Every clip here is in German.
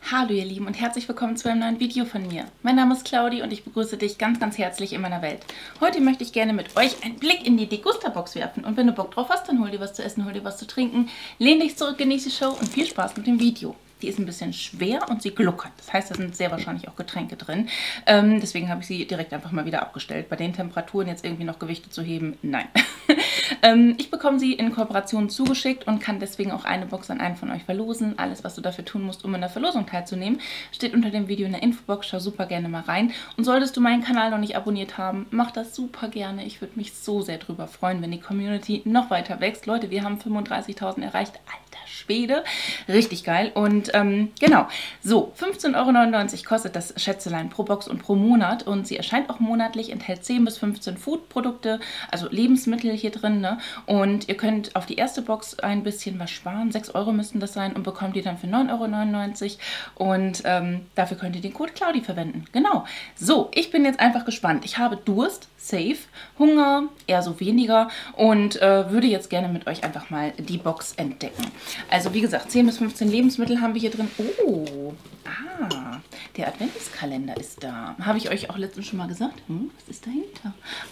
Hallo ihr Lieben und herzlich willkommen zu einem neuen Video von mir. Mein Name ist Claudi und ich begrüße dich ganz, ganz herzlich in meiner Welt. Heute möchte ich gerne mit euch einen Blick in die Degusta-Box werfen und wenn du Bock drauf hast, dann hol dir was zu essen, hol dir was zu trinken, lehn dich zurück, genieße die Show und viel Spaß mit dem Video. Die ist ein bisschen schwer und sie gluckert. Das heißt, da sind sehr wahrscheinlich auch Getränke drin. Deswegen habe ich sie direkt einfach mal wieder abgestellt. Bei den Temperaturen jetzt irgendwie noch Gewichte zu heben, nein. Ich bekomme sie in Kooperation zugeschickt und kann deswegen auch eine Box an einen von euch verlosen. Alles, was du dafür tun musst, um in der Verlosung teilzunehmen, steht unter dem Video in der Infobox. Schau super gerne mal rein. Und solltest du meinen Kanal noch nicht abonniert haben, mach das super gerne. Ich würde mich so sehr drüber freuen, wenn die Community noch weiter wächst. Leute, wir haben 35.000 erreicht. Alter Schwede. Richtig geil. Und genau. So, 15,99 € kostet das Schätzelein pro Box und pro Monat. Und sie erscheint auch monatlich, enthält 10 bis 15 Food-Produkte, also Lebensmittel hier drin. Ne? Und ihr könnt auf die erste Box ein bisschen was sparen. 6 € müssten das sein und bekommt die dann für 9,99 € Und dafür könnt ihr den Code Claudi verwenden. Genau. So, ich bin jetzt einfach gespannt. Ich habe Durst, safe, Hunger, eher so weniger und würde jetzt gerne mit euch einfach mal die Box entdecken. Also wie gesagt, 10 bis 15 Lebensmittel haben wir hier drin. Oh, der Adventskalender ist da. Habe ich euch auch letztens schon mal gesagt? Was ist dahinter?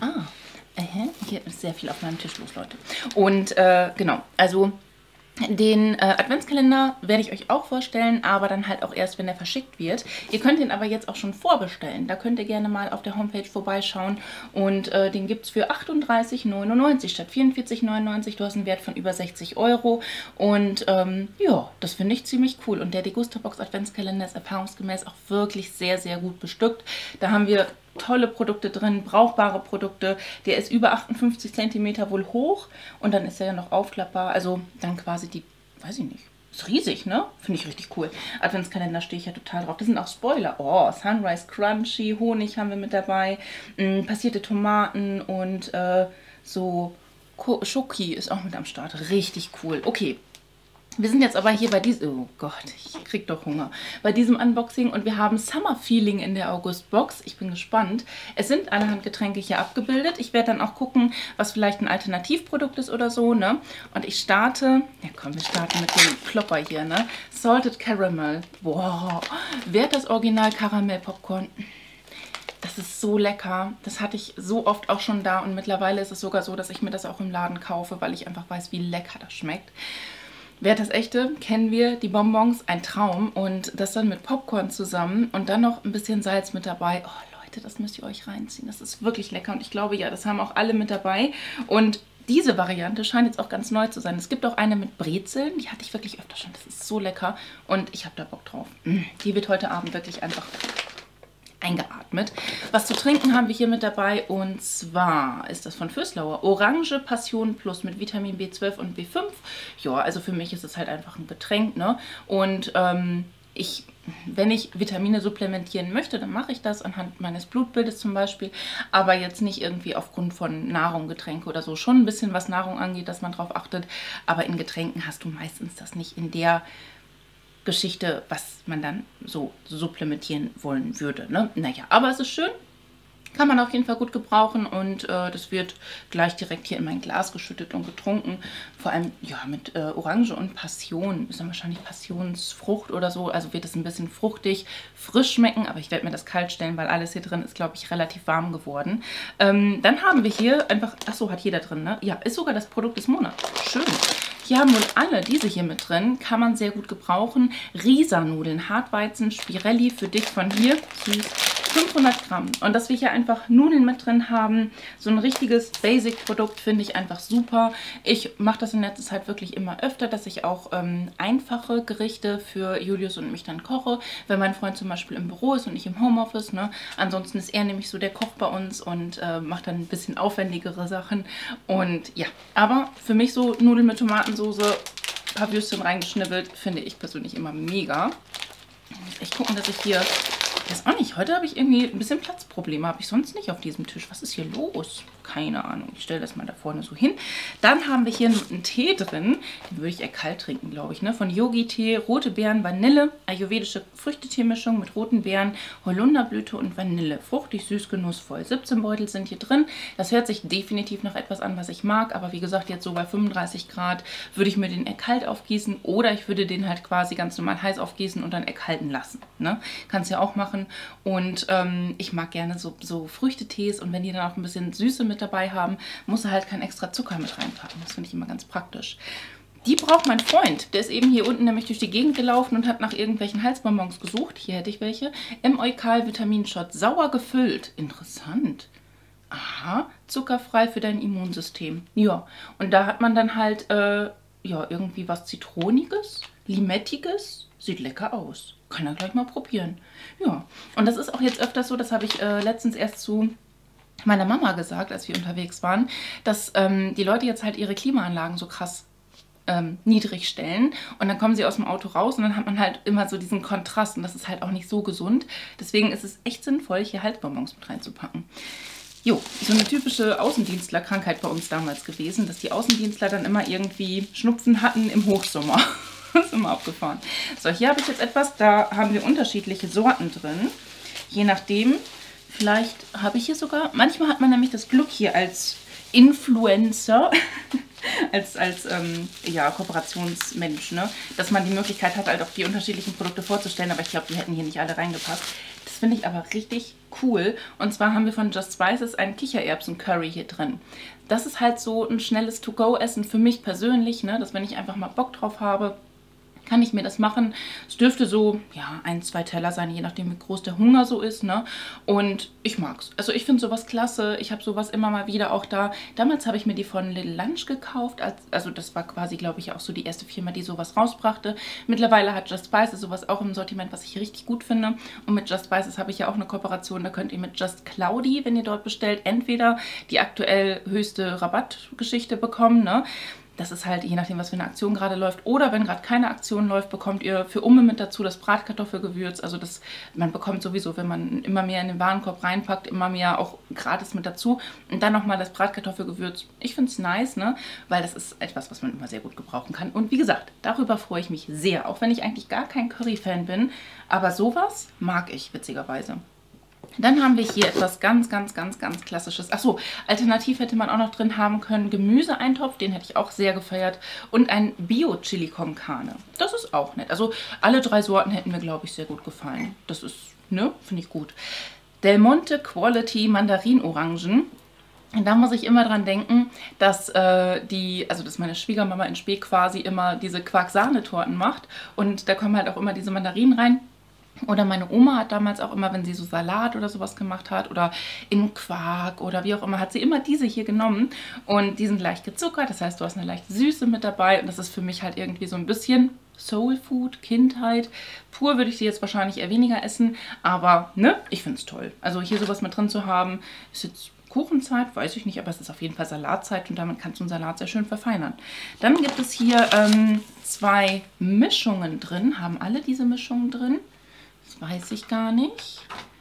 Hier ist sehr viel auf meinem Tisch los, Leute. Und genau, also den Adventskalender werde ich euch auch vorstellen, aber dann halt auch erst, wenn er verschickt wird. Ihr könnt ihn aber jetzt auch schon vorbestellen. Da könnt ihr gerne mal auf der Homepage vorbeischauen. Und den gibt es für 38,99 € statt 44,99 €. Du hast einen Wert von über 60 €. Und ja, das finde ich ziemlich cool. Und der Degusta-Box Adventskalender ist erfahrungsgemäß auch wirklich sehr, sehr gut bestückt. Da haben wir tolle Produkte drin, brauchbare Produkte. Der ist über 58 cm wohl hoch und dann ist er ja noch aufklappbar. Also dann quasi die, weiß ich nicht, ist riesig, ne? Finde ich richtig cool. Adventskalender stehe ich ja total drauf. Das sind auch Spoiler. Oh, Sunrise Crunchy, Honig haben wir mit dabei, passierte Tomaten und so Schoki ist auch mit am Start. Richtig cool. Okay. Wir sind jetzt aber hier bei diesem, oh Gott, ich krieg doch Hunger, bei diesem Unboxing und wir haben Summer Feeling in der August-Box. Ich bin gespannt. Es sind allerhand Getränke hier abgebildet. Ich werde dann auch gucken, was vielleicht ein Alternativprodukt ist oder so, ne? Und ich starte, ja komm, wir starten mit dem Klopper hier, ne? Salted Caramel. Wow, wer hat das Original Karamell-Popcorn? Das ist so lecker. Das hatte ich so oft auch schon da und mittlerweile ist es sogar so, dass ich mir das auch im Laden kaufe, weil ich einfach weiß, wie lecker das schmeckt. Wer hat das echte? Kennen wir. Die Bonbons, ein Traum. Und das dann mit Popcorn zusammen und dann noch ein bisschen Salz mit dabei. Oh Leute, das müsst ihr euch reinziehen. Das ist wirklich lecker. Und ich glaube, ja, das haben auch alle mit dabei. Und diese Variante scheint jetzt auch ganz neu zu sein. Es gibt auch eine mit Brezeln. Die hatte ich wirklich öfter schon. Das ist so lecker. Und ich habe da Bock drauf. Die wird heute Abend wirklich einfach eingeatmet. Was zu trinken haben wir hier mit dabei und zwar ist das von Vöslauer Orange Passion Plus mit Vitamin B12 und B5. Ja, also für mich ist es halt einfach ein Getränk, ne? Und wenn ich Vitamine supplementieren möchte, dann mache ich das anhand meines Blutbildes zum Beispiel, aber jetzt nicht irgendwie aufgrund von Nahrung, Getränke oder so. Schon ein bisschen, was Nahrung angeht, dass man drauf achtet, aber in Getränken hast du meistens das nicht in der Geschichte, was man dann so supplementieren wollen würde. Ne? Naja, aber es ist schön. Kann man auf jeden Fall gut gebrauchen und das wird gleich direkt hier in mein Glas geschüttet und getrunken. Vor allem ja mit Orange und Passion. Ist dann wahrscheinlich Passionsfrucht oder so. Also wird es ein bisschen fruchtig, frisch schmecken. Aber ich werde mir das kalt stellen, weil alles hier drin ist, glaube ich, relativ warm geworden. Dann haben wir hier einfach, achso, hat jeder drin, ne? Ja, ist sogar das Produkt des Monats. Schön. Hier haben wohl alle diese hier mit drin. Kann man sehr gut gebrauchen. Risa-Nudeln, Hartweizen, Spirelli für dich von hier. Süß. 500 Gramm. Und dass wir hier einfach Nudeln mit drin haben, so ein richtiges Basic-Produkt, finde ich einfach super. Ich mache das in letzter Zeit wirklich immer öfter, dass ich auch einfache Gerichte für Julius und mich dann koche, wenn mein Freund zum Beispiel im Büro ist und ich im Homeoffice. Ne? Ansonsten ist er nämlich so der Koch bei uns und macht dann ein bisschen aufwendigere Sachen. Und ja, aber für mich so Nudeln mit Tomatensauce, ein paar Würstchen reingeschnibbelt, finde ich persönlich immer mega. Ich gucke, dass ich hier... Ich weiß auch nicht, heute habe ich irgendwie ein bisschen Platzprobleme. Habe ich sonst nicht auf diesem Tisch. Was ist hier los? Keine Ahnung. Ich stelle das mal da vorne so hin. Dann haben wir hier einen Tee drin. Den würde ich eher kalt trinken, glaube ich. Ne? Von Yogi-Tee, rote Beeren, Vanille, ayurvedische Früchteteemischung mit roten Beeren, Holunderblüte und Vanille. Fruchtig, süß, genussvoll. 17 Beutel sind hier drin. Das hört sich definitiv nach etwas an, was ich mag. Aber wie gesagt, jetzt so bei 35 Grad würde ich mir den eher kalt aufgießen. Oder ich würde den halt quasi ganz normal heiß aufgießen und dann erkalten lassen. Ne? Kannst ja auch machen. Und ich mag gerne so Früchtetees. Und wenn die dann auch ein bisschen Süße mit dabei haben, muss er halt kein extra Zucker mit reinpacken. Das finde ich immer ganz praktisch. Die braucht mein Freund. Der ist eben hier unten nämlich durch die Gegend gelaufen und hat nach irgendwelchen Halsbonbons gesucht. Hier hätte ich welche. M-Eukal Vitaminshot. Sauer gefüllt. Interessant. Aha. Zuckerfrei für dein Immunsystem. Ja. Und da hat man dann halt, ja, irgendwie was Zitroniges, Limettiges. Sieht lecker aus. Kann er gleich mal probieren. Ja. Und das ist auch jetzt öfters so, das habe ich letztens erst zu meiner Mama gesagt, als wir unterwegs waren, dass die Leute jetzt halt ihre Klimaanlagen so krass niedrig stellen und dann kommen sie aus dem Auto raus und dann hat man halt immer so diesen Kontrast und das ist halt auch nicht so gesund. Deswegen ist es echt sinnvoll, hier Halsbonbons mit reinzupacken. Jo, so eine typische Außendienstlerkrankheit bei uns damals gewesen, dass die Außendienstler dann immer irgendwie Schnupfen hatten im Hochsommer. Das ist immer abgefahren. So, hier habe ich jetzt etwas, da haben wir unterschiedliche Sorten drin. Je nachdem. Vielleicht habe ich hier sogar, manchmal hat man nämlich das Glück hier als Influencer, als ja, Kooperationsmensch, ne? Dass man die Möglichkeit hat, halt auch die unterschiedlichen Produkte vorzustellen, aber ich glaube, die hätten hier nicht alle reingepasst. Das finde ich aber richtig cool. Und zwar haben wir von Just Spices einen Kichererbsen-Curry hier drin. Das ist halt so ein schnelles To-Go-Essen für mich persönlich, ne? Dass wenn ich einfach mal Bock drauf habe, kann ich mir das machen. Es dürfte so, ja, 1, 2 Teller sein, je nachdem, wie groß der Hunger so ist, ne? Und ich mag's. Also ich finde sowas klasse. Ich habe sowas immer mal wieder auch da. Damals habe ich mir die von Little Lunch gekauft. Also das war quasi, glaube ich, auch so die erste Firma, die sowas rausbrachte. Mittlerweile hat Just Spices sowas auch im Sortiment, was ich richtig gut finde. Und mit Just Spices habe ich ja auch eine Kooperation. Da könnt ihr mit Just Cloudy, wenn ihr dort bestellt, entweder die aktuell höchste Rabattgeschichte bekommen, ne? Das ist halt, je nachdem, was für eine Aktion gerade läuft. Oder wenn gerade keine Aktion läuft, bekommt ihr für Umme mit dazu das Bratkartoffelgewürz. Also man bekommt sowieso, wenn man immer mehr in den Warenkorb reinpackt, immer mehr auch gratis mit dazu. Und dann nochmal das Bratkartoffelgewürz. Ich finde es nice, ne? Weil das ist etwas, was man immer sehr gut gebrauchen kann. Und wie gesagt, darüber freue ich mich sehr. Auch wenn ich eigentlich gar kein Curry-Fan bin. Aber sowas mag ich, witzigerweise. Dann haben wir hier etwas ganz Klassisches. Achso, alternativ hätte man auch noch drin haben können Gemüseeintopf, den hätte ich auch sehr gefeiert. Und ein Bio-Chili con Carne. Das ist auch nett. Also alle 3 Sorten hätten mir, glaube ich, sehr gut gefallen. Das ist, ne, finde ich gut. Del Monte Quality Mandarinorangen. Und da muss ich immer dran denken, dass dass meine Schwiegermama in Spee quasi immer diese Quark-Sahnetorten macht. Und da kommen halt auch immer diese Mandarinen rein. Oder meine Oma hat damals auch immer, wenn sie so Salat oder sowas gemacht hat oder in Quark oder wie auch immer, hat sie immer diese hier genommen und die sind leicht gezuckert, das heißt, du hast eine leichte Süße mit dabei und das ist für mich halt irgendwie so ein bisschen Soul Food, Kindheit. Pur würde ich sie jetzt wahrscheinlich eher weniger essen, aber ne, ich finde es toll. Also hier sowas mit drin zu haben, ist jetzt Kuchenzeit, weiß ich nicht, aber es ist auf jeden Fall Salatzeit und damit kannst du einen Salat sehr schön verfeinern. Dann gibt es hier 2 Mischungen drin, haben alle diese Mischungen drin. Das weiß ich gar nicht.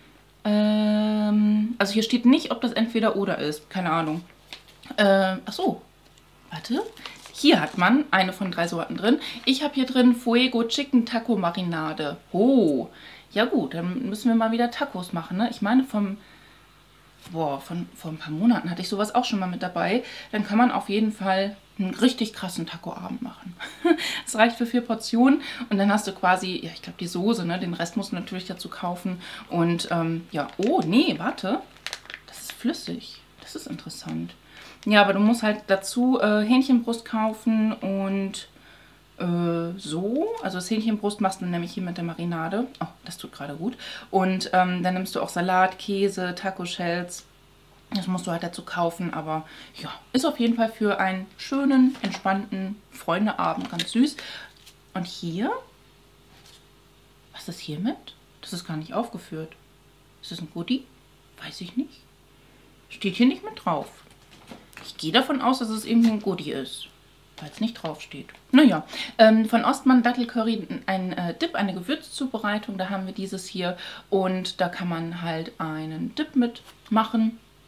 Also hier steht nicht, ob das entweder oder ist. Keine Ahnung. Ach so. Warte. Hier hat man eine von 3 Sorten drin. Ich habe hier drin Fuego Chicken Taco Marinade. Oh. Ja gut, dann müssen wir mal wieder Tacos machen, ne? Ich meine vor ein paar Monaten hatte ich sowas auch schon mal mit dabei. Dann kann man auf jeden Fall einen richtig krassen Taco-Abend machen. Das reicht für 4 Portionen und dann hast du quasi, ja, ich glaube die Soße, ne? Den Rest musst du natürlich dazu kaufen. Und ja, oh nee, warte. Das ist flüssig. Das ist interessant. Ja, aber du musst halt dazu Hähnchenbrust kaufen und so. Also das Hähnchenbrust machst du nämlich hier mit der Marinade. Oh, das tut gerade gut. Und dann nimmst du auch Salat, Käse, Taco-Shells. Das musst du halt dazu kaufen, aber ja, ist auf jeden Fall für einen schönen, entspannten Freundeabend ganz süß. Und hier, was ist hier mit? Das ist gar nicht aufgeführt. Ist das ein Goodie? Weiß ich nicht. Steht hier nicht mit drauf. Ich gehe davon aus, dass es irgendwie ein Goodie ist, weil es nicht drauf steht. Naja, von Ostmann Dattelcurry ein Dip, eine Gewürzzubereitung. Da haben wir dieses hier und da kann man halt einen Dip mitmachen.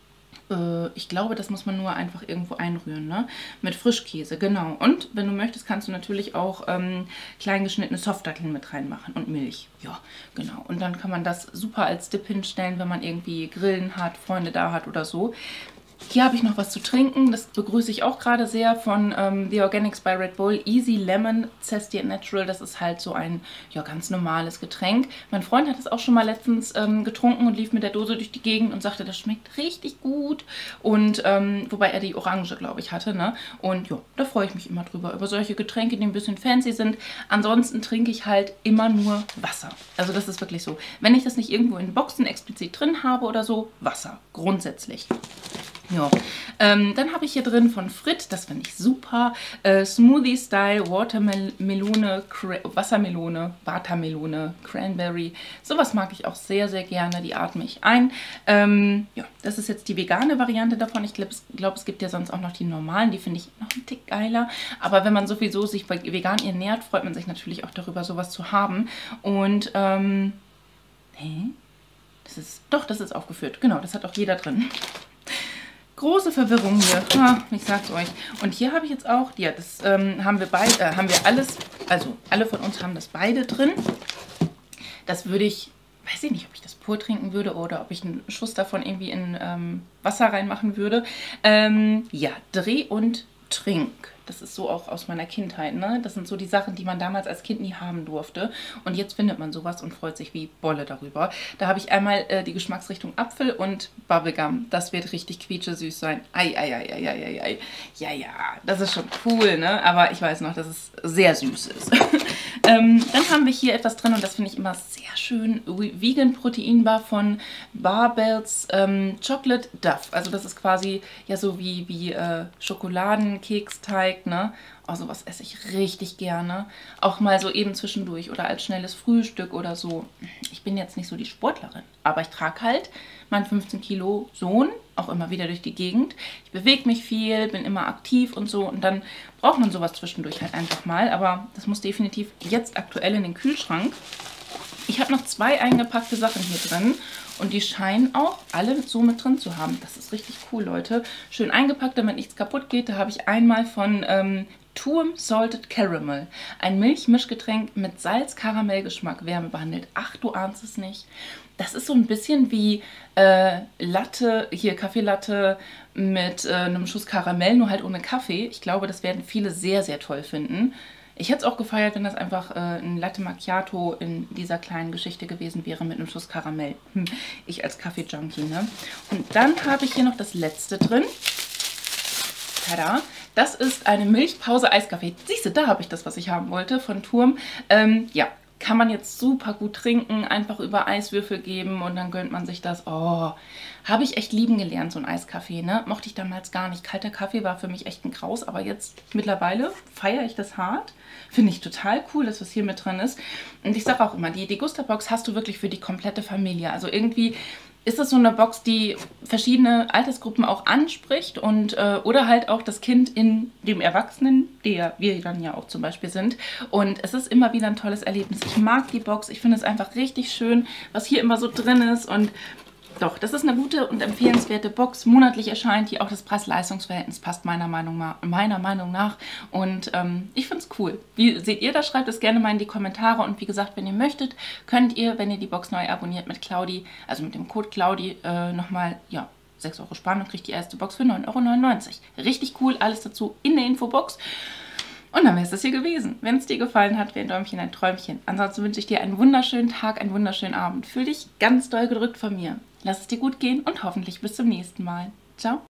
Ich glaube, das muss man nur einfach irgendwo einrühren, ne? Mit Frischkäse, genau. Und wenn du möchtest, kannst du natürlich auch klein geschnittene Softdatteln mit reinmachen und Milch. Ja, genau. Und dann kann man das super als Dip hinstellen, wenn man irgendwie Grillen hat, Freunde da hat oder so. Hier habe ich noch was zu trinken, das begrüße ich auch gerade sehr von The Organics by Red Bull. Easy Lemon Zesty Natural, das ist halt so ein ja, ganz normales Getränk. Mein Freund hat es auch schon mal letztens getrunken und lief mit der Dose durch die Gegend und sagte, das schmeckt richtig gut. Und wobei er die Orange, glaube ich, hatte, ne? Und ja, da freue ich mich immer drüber, über solche Getränke, die ein bisschen fancy sind. Ansonsten trinke ich halt immer nur Wasser. Also das ist wirklich so. Wenn ich das nicht irgendwo in Boxen explizit drin habe oder so, Wasser, grundsätzlich. Ja, dann habe ich hier drin von Frit, das finde ich super, Smoothie Style Watermelone, Wassermelone, Cranberry. Sowas mag ich auch sehr, sehr gerne, die atme ich ein. Ja, das ist jetzt die vegane Variante davon. Ich glaube, es gibt ja sonst auch noch die normalen, die finde ich noch ein Tick geiler. Aber wenn man sowieso sich vegan ernährt, freut man sich natürlich auch darüber, sowas zu haben. Und, das ist aufgeführt. Genau, das hat auch jeder drin. Große Verwirrung hier, ich sag's euch. Und hier habe ich jetzt auch, ja, das haben wir alles, also alle von uns haben das beide drin. Das würde ich, weiß ich nicht, ob ich das pur trinken würde oder ob ich einen Schuss davon irgendwie in Wasser reinmachen würde. Ja, Dreh und Trink. Das ist so auch aus meiner Kindheit, ne? Das sind so die Sachen, die man damals als Kind nie haben durfte. Und jetzt findet man sowas und freut sich wie Bolle darüber. Da habe ich einmal die Geschmacksrichtung Apfel und Bubblegum. Das wird richtig quietschesüß sein. Ei, ei, ei, ei, ei, ei. Ja, ja, das ist schon cool, ne? Aber ich weiß noch, dass es sehr süß ist. Dann haben wir hier etwas drin und das finde ich immer sehr schön. Vegan Proteinbar von Barbells Chocolate Duff. Also das ist quasi ja so wie Schokoladenkeksteig, ne? Oh, sowas esse ich richtig gerne. Auch mal so eben zwischendurch oder als schnelles Frühstück oder so. Ich bin jetzt nicht so die Sportlerin, aber ich trage halt meinen 15 Kilo Sohn auch immer wieder durch die Gegend. Ich bewege mich viel, bin immer aktiv und so und dann braucht man sowas zwischendurch halt einfach mal. Aber das muss definitiv jetzt aktuell in den Kühlschrank. Ich habe noch 2 eingepackte Sachen hier drin und die scheinen auch alle so mit drin zu haben. Das ist richtig cool, Leute. Schön eingepackt, damit nichts kaputt geht. Da habe ich einmal von Turm Salted Caramel. Ein Milchmischgetränk mit Salz-Karamell-Geschmack, wärmebehandelt. Ach, du ahnst es nicht. Das ist so ein bisschen wie Latte, hier Kaffeelatte mit einem Schuss Karamell, nur halt ohne Kaffee. Ich glaube, das werden viele sehr, sehr toll finden. Ich hätte es auch gefeiert, wenn das einfach ein Latte Macchiato in dieser kleinen Geschichte gewesen wäre mit einem Schuss Karamell. Ich als Kaffee-Junkie, ne? Und dann habe ich hier noch das letzte drin. Tada! Das ist eine Milchpause Eiskaffee. Siehst du, da habe ich das, was ich haben wollte von Turm. Ja, kann man jetzt super gut trinken, einfach über Eiswürfel geben und dann gönnt man sich das. Oh, habe ich echt lieben gelernt, so ein Eiskaffee, ne? Mochte ich damals gar nicht. Kalter Kaffee war für mich echt ein Graus, aber jetzt mittlerweile feiere ich das hart. Finde ich total cool, dass was hier mit drin ist. Und ich sage auch immer, die Degusta-Box hast du wirklich für die komplette Familie. Also irgendwie ist das so eine Box, die verschiedene Altersgruppen auch anspricht und oder halt auch das Kind in dem Erwachsenen, der wir dann ja auch zum Beispiel sind. Und es ist immer wieder ein tolles Erlebnis. Ich mag die Box, ich finde es einfach richtig schön, was hier immer so drin ist und doch, das ist eine gute und empfehlenswerte Box. Monatlich erscheint die, auch das Preis-Leistungs-Verhältnis passt meiner Meinung nach. Und ich finde es cool. Wie seht ihr das? Schreibt es gerne mal in die Kommentare. Und wie gesagt, wenn ihr möchtet, könnt ihr, wenn ihr die Box neu abonniert mit Claudi, also mit dem Code Claudi, nochmal, ja, 6 € sparen und kriegt die erste Box für 9,99 €. Richtig cool, alles dazu in der Infobox. Und dann wäre es das hier gewesen. Wenn es dir gefallen hat, wäre ein Däumchen ein Träumchen. Ansonsten wünsche ich dir einen wunderschönen Tag, einen wunderschönen Abend. Fühl dich ganz doll gedrückt von mir. Lass es dir gut gehen und hoffentlich bis zum nächsten Mal. Ciao.